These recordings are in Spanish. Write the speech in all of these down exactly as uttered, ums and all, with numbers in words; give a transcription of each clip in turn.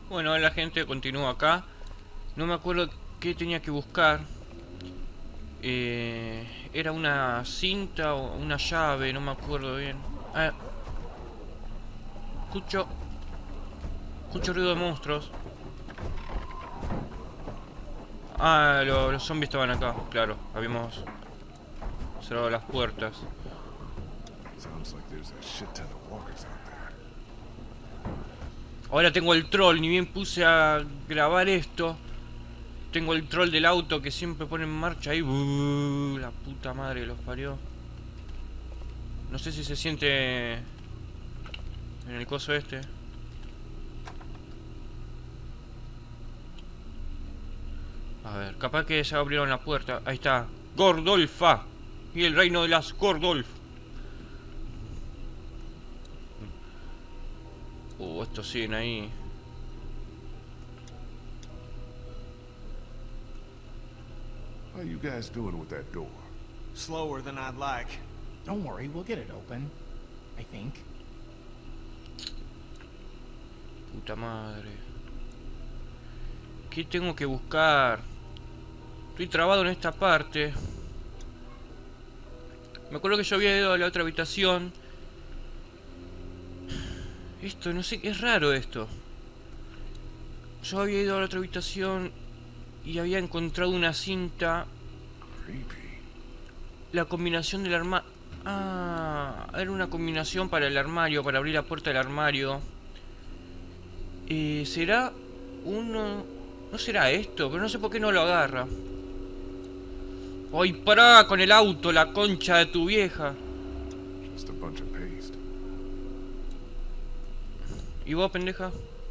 Bueno, la gente continúa acá. No me acuerdo qué tenía que buscar. Eh, era una cinta o una llave, no me acuerdo bien. Ah, escucho, escucho ruido de monstruos. Ah, lo- los zombies estaban acá, claro. Habíamos cerrado las puertas. Sounds like there's a shit ton of walkers out there. Ahora tengo el troll, ni bien puse a grabar esto. Tengo el troll del auto que siempre pone en marcha ahí. Buh, la puta madre que los parió. No sé si se siente en el coso este. A ver, capaz que ya abrieron la puerta. Ahí está. Gordolfa. Y el reino de las Gordolf. Uh, estos siguen ahí. How you guys doing with that door? Slower than I'd like. Don't worry, we'll get it open. I think. Puta madre. ¿Qué tengo que buscar? Estoy trabado en esta parte. Me acuerdo que yo había ido a la otra habitación. Esto, no sé, es raro esto. Yo había ido a la otra habitación y había encontrado una cinta. Creepy. La combinación del armario. Ah, era una combinación para el armario, para abrir la puerta del armario. Eh, ¿será uno? No será esto, pero no sé por qué no lo agarra. ¡Ay, pará con el auto, la concha de tu vieja! Just a bunch of paste. ¿Y vos, pendeja?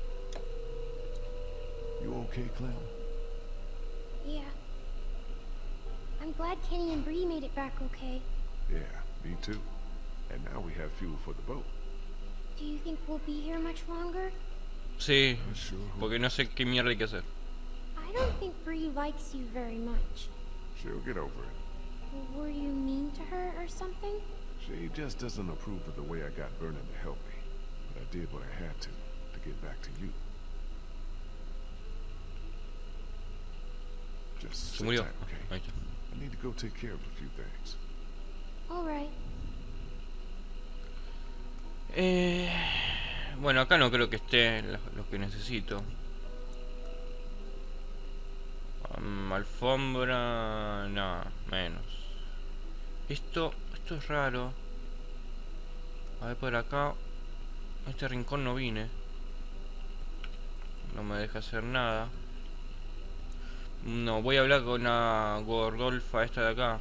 You okay, Clem? Yeah. I'm glad Kenny and Bree made it back okay. Yeah, me too. And now we have fuel for the boat. Do you think we'll be here much longer? Sí, I sure hope. porque no sé qué mierda hay que hacer. I don't think Bree likes you very much. She'll get over it. Were you mean to her or something? She just doesn't approve of the way I got Vernon to help me. But I did what I had to, to get back to you. Just Se sit murió. tight, okay? Ahí está. I need to go take care of a few things. All right. Eh, bueno, acá no creo que esté lo, lo que necesito. Um, alfombra... No, menos. Esto, esto es raro. A ver por acá. Este rincón no vine. No me deja hacer nada. No, voy a hablar con la Gordolfa esta de acá.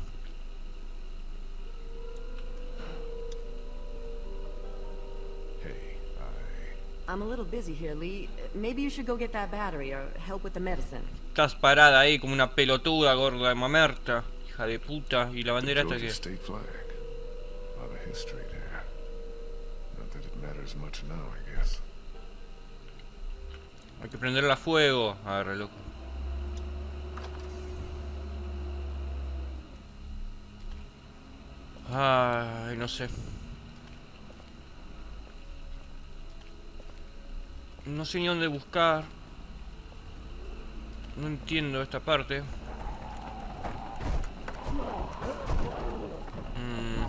Hey, I... I'm a little busy here, Lee. Maybe you should go get that battery or help with the medicine. Estás parada ahí como una pelotuda, gorda de mamerta. Hija de puta. Y la The bandera esta Georgia que... state flag. A lot of history there. Not that it matters much now, I guess. Hay que prenderla a fuego. Agarre, loco. Ay, no sé. No sé ni dónde buscar. No entiendo esta parte. Mm.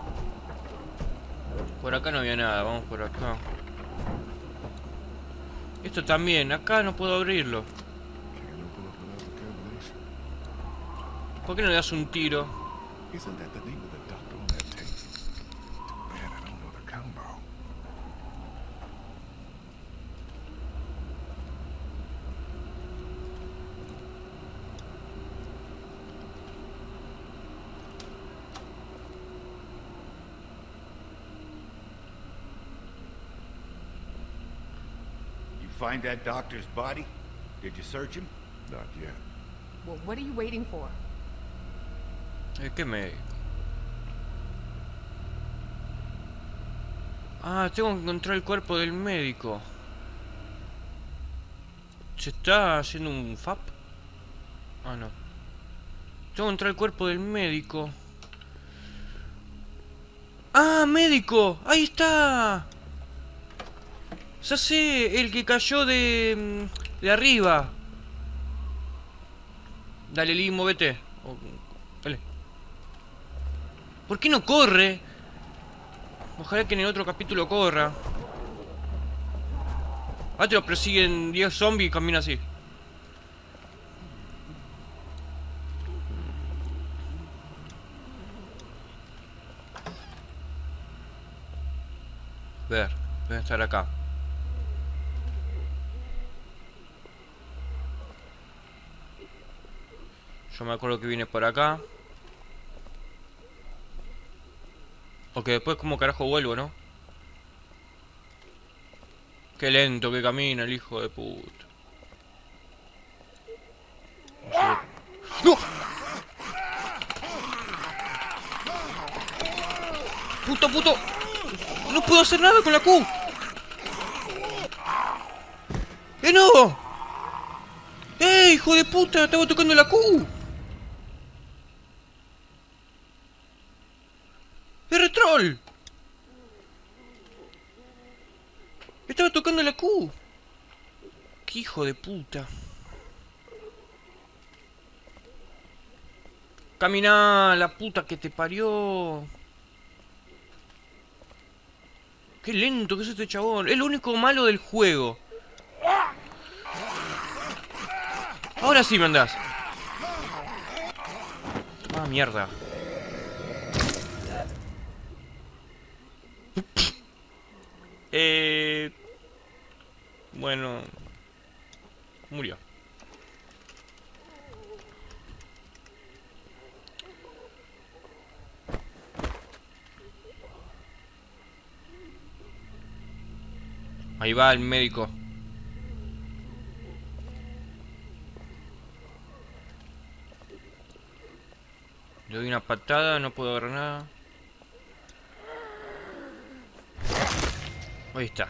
Por acá no había nada, vamos por acá. Esto también, acá no puedo abrirlo. Can't open up without the combination. ¿Por qué no le das un tiro? Isn't that the name of the doctor on that tape? Too bad I don't know the combo. You find that doctor's body? Did you search him? Not yet. Well, what are you waiting for? Eh, ¿Qué me...? Ah, tengo que encontrar el cuerpo del médico. ¿Se está haciendo un F A P? Ah, no. Tengo que encontrar el cuerpo del médico. ¡Ah, médico! ¡Ahí está! Ya sé, el que cayó de... de arriba. Dale, Lee, movete. O- Dale. ¿Por qué no corre? Ojalá que en el otro capítulo corra. Ah, te lo persiguen diez zombies y camina así. Ver, deben estar acá. Yo me acuerdo que vine por acá. Ok, después como carajo vuelvo, ¿no? Qué lento que camina el hijo de puta. ¡No! ¡Puto, puto! ¡No puedo hacer nada con la Q! ¡Eh, no! ¡Eh, hijo de puta! Estaba tocando la Q. ¡R-Troll! Estaba tocando la Q. ¡Qué hijo de puta! Caminá, la puta que te parió. Qué lento que es este chabón. Es lo único malo del juego. Ahora sí me andás. Ah, mierda. eh... Bueno... Murió. Ahí va el médico. Le doy una patada, no puedo agarrar nada. Ahí está.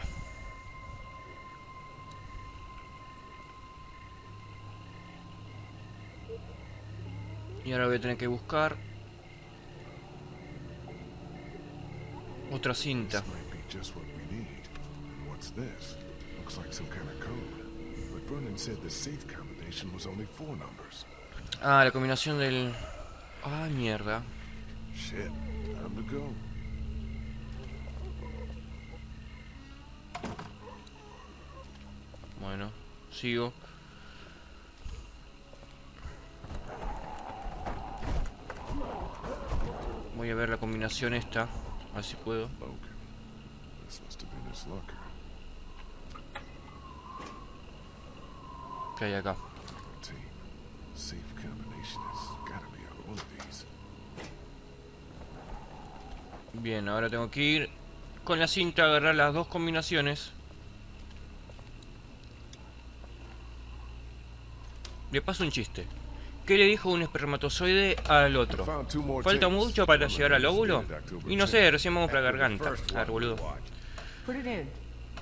Y ahora voy a tener que buscar otra cinta. This might be just what we need. And what's this? Looks like some kind of code. But Vernon said the safe combination was only four numbers. Ah, la combinación del... Ah, mierda. Shit, time to go. Bueno, sigo. Voy a ver la combinación esta. A ver si puedo. Logan. This must have been his locker. ¿Qué hay acá? thirteen. Safe combination has gotta be on one of these. Bien, ahora tengo que ir con la cinta a agarrar las dos combinaciones. Le paso un chiste. ¿Qué le dijo un espermatozoide al otro? ¿Falta mucho para llegar al óvulo? Y no sé, recién vamos para la garganta. Ah, boludo. Put it in.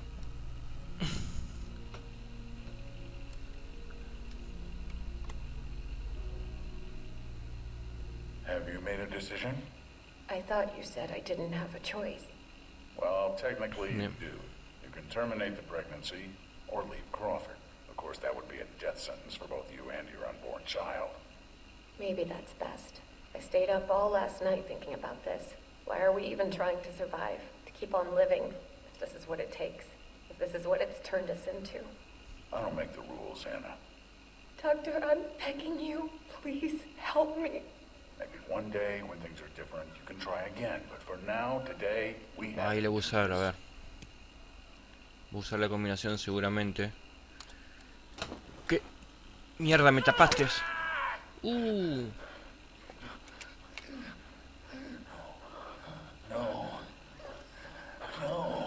Have you made a decision? I thought you said I didn't have a choice. Well, technically you Yep. do. You can terminate the pregnancy or leave Crawford. Of course, that would be a death sentence for both you and your unborn child. Maybe that's best. I stayed up all last night thinking about this. Why are we even trying to survive? To keep on living, if this is what it takes. If this is what it's turned us into. I don't make the rules, Anna. Doctor, I'm begging you. Please help me. Maybe one day, when things are different, you can try again. But for now, today, we have... Ahí le voy a usar, a ver. Voy a usar la combinación seguramente. ¿Qué? Mierda, me tapaste. Uh. No. No.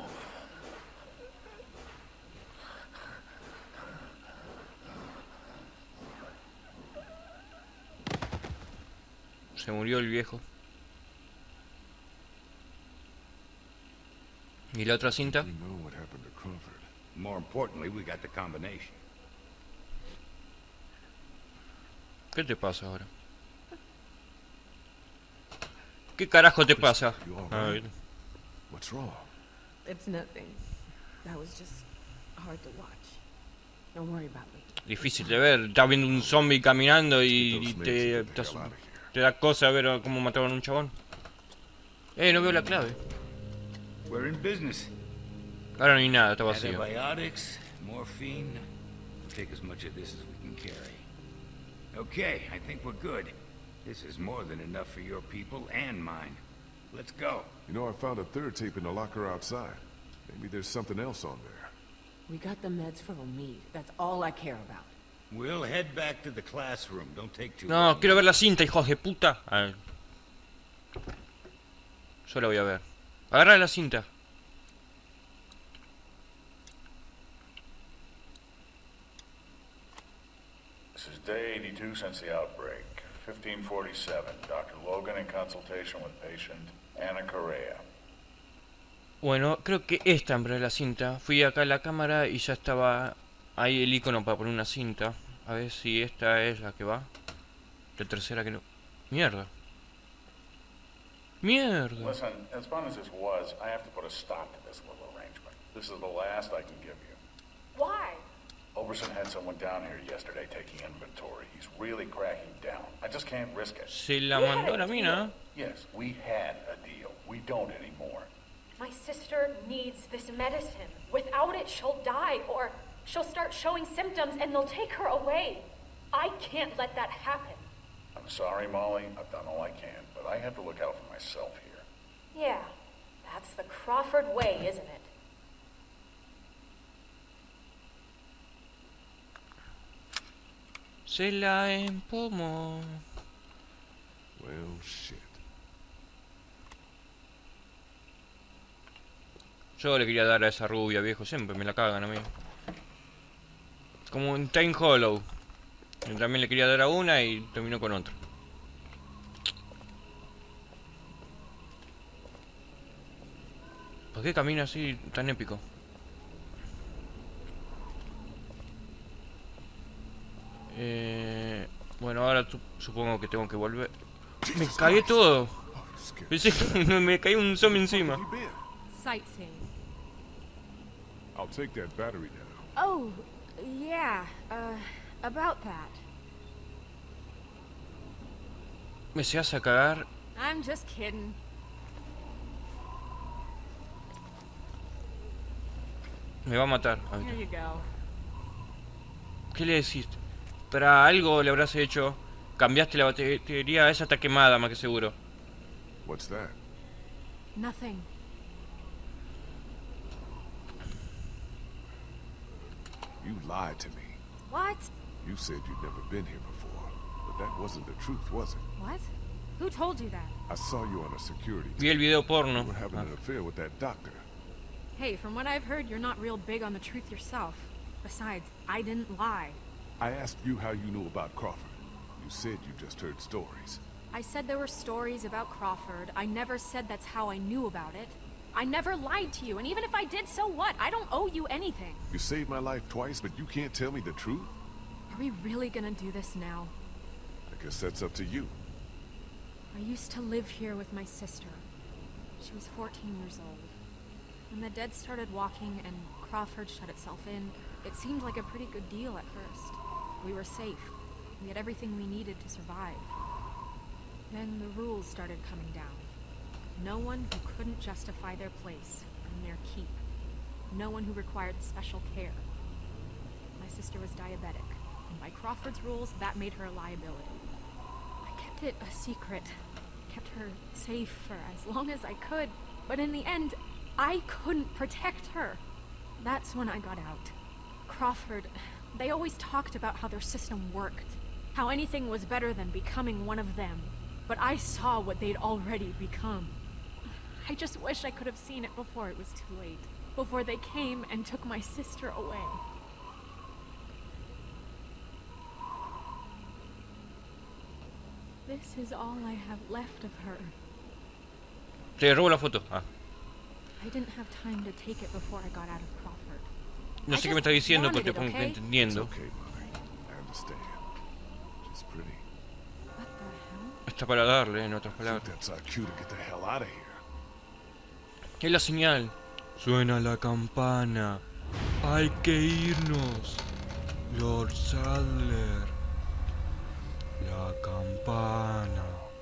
Se murió el viejo. ¿Y la otra cinta? We know what happened to Crawford. More importantly, we got the combination. ¿Qué te pasa ahora? ¿Qué carajo te pasa? You all A right? ver. What's wrong? It's nothing. That was just hard to watch. Don't worry about me. Difícil de ver. Estás viendo un zombie caminando y, y te, te, te da cosa ver cómo mataron a un chabón. Eh, no veo la clave. We're in business. Ahora no hay nada, está vacío. Antibiotics, morphine. We'll take as much of this as we can carry. Okay, I think we're good. This is more than enough for your people and mine. Let's go. You know, I found a third tape in the locker outside. Maybe there's something else on there. We got the meds for Omid. That's all I care about. We'll head back to the classroom. Don't take too No, long. quiero ver la cinta, hijos de puta. A ver. Yo la voy a ver. Agarra la cinta. This is day eighty-two since the outbreak. fifteen forty-seven. Doctor Logan in consultation with patient Ana Correa. Bueno, creo que esta en verdad es la cinta. Fui acá a la cámara y ya estaba ahí el icono para poner una cinta. A ver si esta es la que va. La tercera que no... Mierda. Mierda. Listen, as fun as this was, I have to put a stop to this little arrangement. This is the last I can give you. Why? Overson had someone down here yesterday taking inventory. He's really cracking down. I just can't risk it. Se la mandó la mina. Yes, we had a deal. We don't anymore. My sister needs this medicine. Without it, she'll die, or she'll start showing symptoms and they'll take her away. I can't let that happen. I'm sorry, Molly. I've done all I can, but I have to look out for myself here. Yeah, that's the Crawford way, isn't it? Se la empomó. Well, shit. Yo le quería dar a esa rubia, viejo. Siempre me la cagan a mí. Como en Time Hollow. Yo también le quería dar a una y terminó con otra. ¿Por qué camina así tan épico? Eh, bueno, ahora supongo que tengo que volver. Me cagué todo. Pensé que me caí un zombie encima. Sightseeing. I'll take that battery down. Oh, yeah. Uh, about that. Me se hace a cagar. I'm just kidding. Me va a matar. A Here ver. you go. ¿Qué le decís? Para algo le habrás hecho. Cambiaste la batería. Esa está quemada, más que seguro. What's that? Nothing. You lied to me. What? You said you'd never been here before. But that wasn't the truth, was it? What? Who told you that? I saw you on a security Vi el video porno. You were having Ah. an affair with that doctor. Hey, from what I've heard, you're not real big on the truth yourself. Besides, I didn't lie. I asked you how you knew about Crawford. You said you just heard stories. I said there were stories about Crawford. I never said that's how I knew about it. I never lied to you, and even if I did, so what? I don't owe you anything. You saved my life twice, but you can't tell me the truth? Are we really gonna do this now? I guess that's up to you. I used to live here with my sister. She was fourteen years old. When the dead started walking and Crawford shut itself in, it seemed like a pretty good deal at first. We were safe. We had everything we needed to survive. Then the rules started coming down. No one who couldn't justify their place and their keep. No one who required special care. My sister was diabetic, and by Crawford's rules, that made her a liability. I kept it a secret. Kept her safe for as long as I could, but in the end, I couldn't protect her. That's when I got out. Crawford, they always talked about how their system worked, how anything was better than becoming one of them. But I saw what they'd already become. I just wish I could have seen it before it was too late, before they came and took my sister away. This is all I have left of her. Te robo la foto. Ah. I didn't have time to take it before I got out of Crawford. No sé qué me está diciendo, pero te pongo okay? It's entendiendo. okay, Molly. I understand. Just pretty. What the hell? Está para darle, en otras I think palabras. that's our cue to get the hell out of here. Es la señal. Suena la campana. Hay que irnos. Lord Sadler. La campana.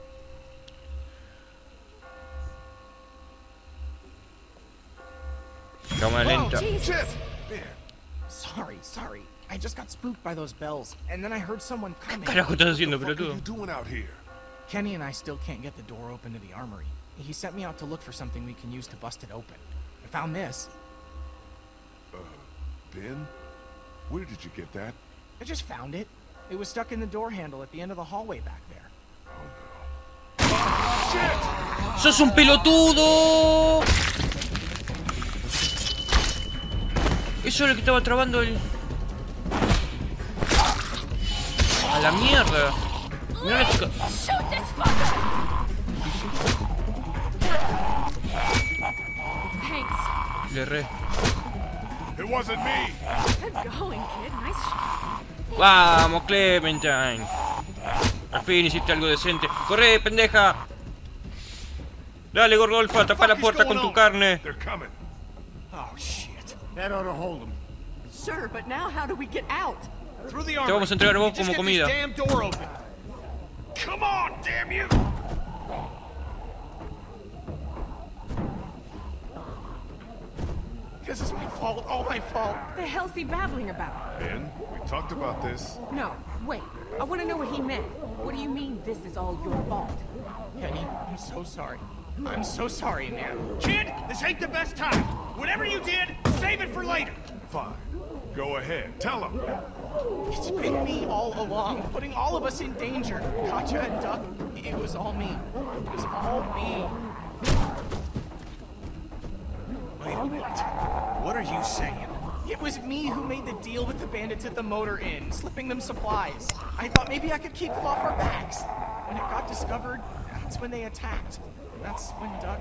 Cámara lenta. Shit! Sorry, sorry. I just got spooked by those bells, and then I heard someone coming. Carajo estás haciendo, What are pelotudo? you doing out here? Kenny and I still can't get the door open to the armory. He sent me out to look for something we can use to bust it open. I found this. Uh, Ben? Where did you get that? I just found it. It was stuck in the door handle at the end of the hallway back there. ¡Sos un pelotudo! Eso es lo que estaba trabando el... ¡A la mierda! Mirá la chica. Thanks. Le re. It wasn't me. Good going, kid. Nice shot. ¡Vamos, Clementine! Al fin hiciste algo decente. ¡Corre, pendeja! Dale, Gordolfa, tapa la puerta con tu carne. They're coming. Oh, shit. That ought to hold them. Sure, but now how do we get out? Through the Te armory. vamos a entregar a vos Just como get comida. this damn door open. Come on, damn you! This is my fault, all my fault. The hell's he babbling about? Ben, we talked about this. No, wait. I want to know what he meant. What do you mean this is all your fault? Kenny, I'm so sorry. I'm so sorry, man. Kid, this ain't the best time. Whatever you did, save it for later. Fine. Go ahead. Tell him. It's been me all along, putting all of us in danger. Katja and Duck, it was all me. It was all me. Wait a minute. What are you saying? It was me who made the deal with the bandits at the motor inn, slipping them supplies. I thought maybe I could keep them off our backs. When it got discovered, that's when they attacked. That's when Duck...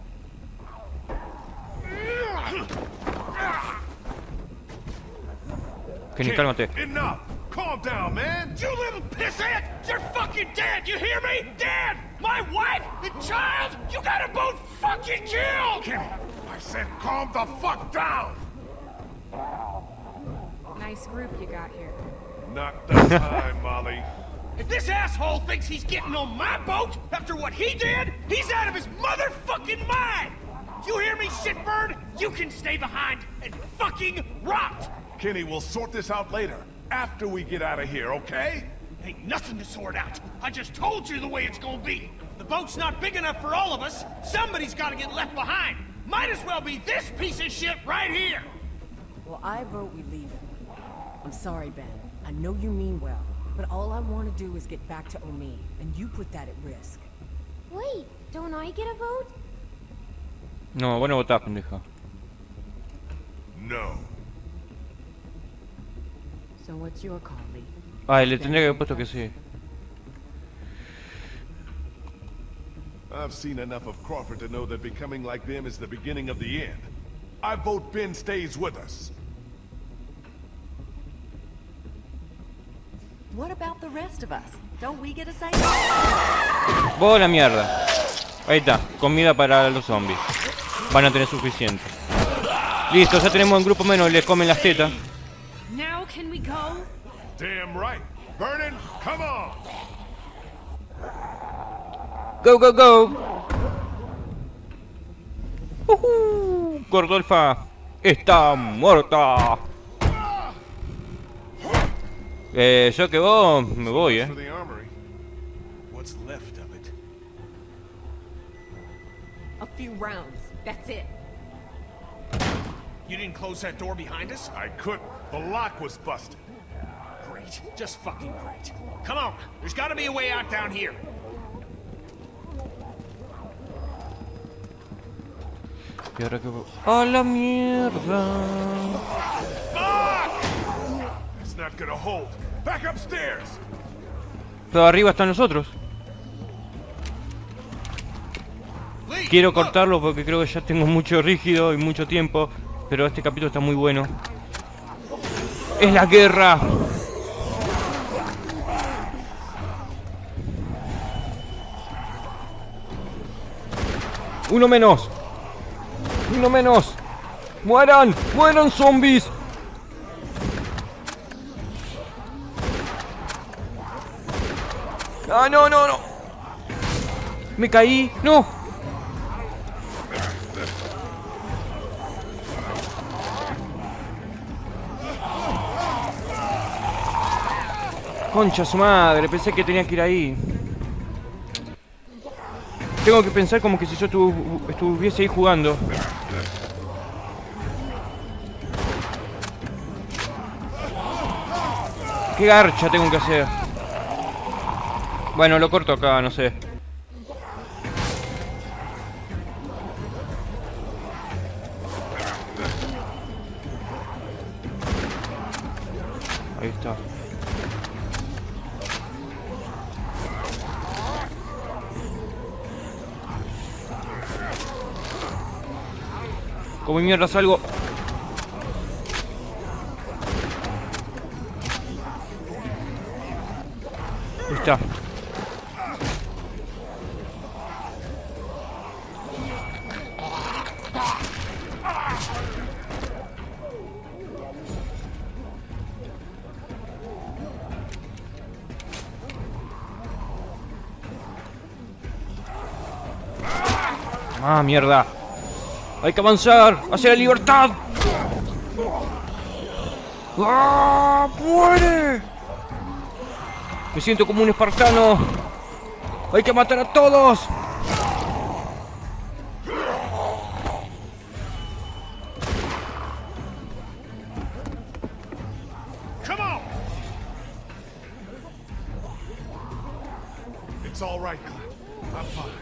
Kenny, cálmate. Enough. Calm down, man. You little pissant! You're fucking dead! You hear me? Dead! My wife and child! You gotta both fucking kill! Kenny, I said calm the fuck down. Nice group you got here. Not the time, Molly. If this asshole thinks he's getting on my boat after what he did, he's out of his motherfucking mind! You hear me, shitbird? You can stay behind and fucking rot! Kenny, we'll sort this out later. After we get out of here, okay? Ain't nothing to sort out. I just told you the way it's gonna be. The boat's not big enough for all of us. Somebody's gotta get left behind. Might as well be this piece of shit right here. Well, I vote we leave him. I'm sorry, Ben. I know you mean well, but all I want to do is get back to Omi, and you put that at risk. Wait, don't I get a vote? No, vos no votás, pendeja. No. So what's your call, Lee? Ay, le tendría que haber puesto que sí. I've seen enough of Crawford to know that becoming like them is the beginning of the end. I vote Ben stays with us. What about the rest of us? Don't we get a say? Vos la mierda. Ahí está, comida para los zombies. Van a tener suficiente. Listo, ya tenemos un grupo menos, les comen las tetas. Now can we go? Damn right. Vernon, come on. Go, go, go. Uh-huh. Gordolfa está muerta. Eh, yo que vos me voy, eh. For the armory. What's left of it? A few rounds. That's it. You didn't close that door behind us? I couldn't. The lock was busted. Great. Just fucking great. Come on. There's gotta be a way out down here. Y ahora que voy... ¡A la mierda! Fuck! It's not gonna hold. Back upstairs. Pero arriba están nosotros. Quiero cortarlo porque creo que ya tengo mucho rígido y mucho tiempo. Pero este capítulo está muy bueno. ¡Es la guerra! Uno menos. Uno menos. ¡Mueran! ¡Mueran, zombies! ¡Ah, no, no, no! Me caí. ¡No! Concha su madre, pensé que tenía que ir ahí. Tengo que pensar como que si yo estuv estuviese ahí jugando. ¿Qué garcha tengo que hacer? Bueno, lo corto acá, no sé. Ahí está. Como mierda salgo. Ahí está. Ah, mierda. Hay que avanzar hacia la libertad. ¡Ah! ¡Muere! Me siento como un espartano. Hay que matar a todos. Come on. It's all right, Clint. I'm fine.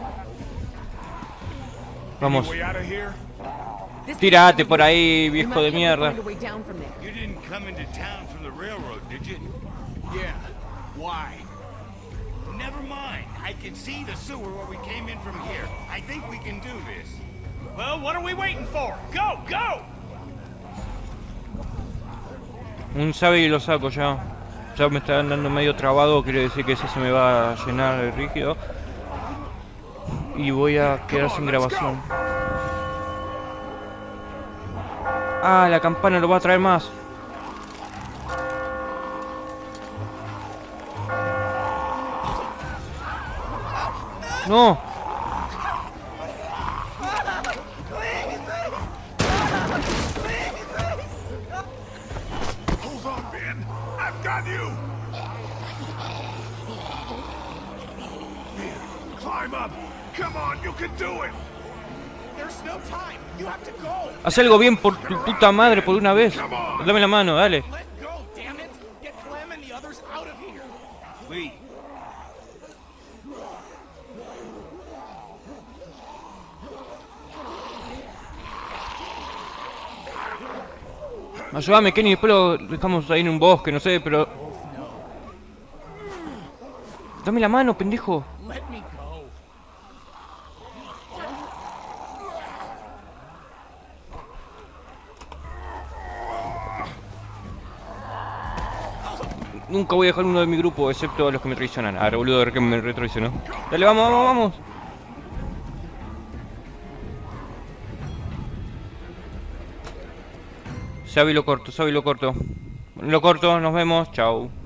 Vamos. Any way out of here? Tírate por ahí, viejo de mierda. You didn't come into town from the railroad, did you? Yeah. Why? Never mind. I can see the sewer where we came in from here. I think we can do this. Well, what are we waiting for? Go, go! Un sabe y lo saco ya. Ya me está andando medio trabado, quiere decir que ese se me va a llenar de rígido. Y voy a quedar sin grabación. Ah, la campana lo va a traer más. No. Hold on, Ben. I've got you. Ben, climb up. Come on, you can do it. There's no time. You have to go. Haz algo bien por tu puta madre por una vez. Dame la mano, dale. Let go, damn it. Get Clem and the others out of here. Lee. Ayúdame, Kenny, después lo dejamos ahí en un bosque, no sé, pero... Dame la mano, pendejo. Let me go. Nunca voy a dejar uno de mi grupo, excepto a los que me traicionan. Ah, boludo, que me retraicionó. Dale, vamos, vamos, vamos. Sabe lo corto, sabe lo corto. Lo corto, nos vemos, chao.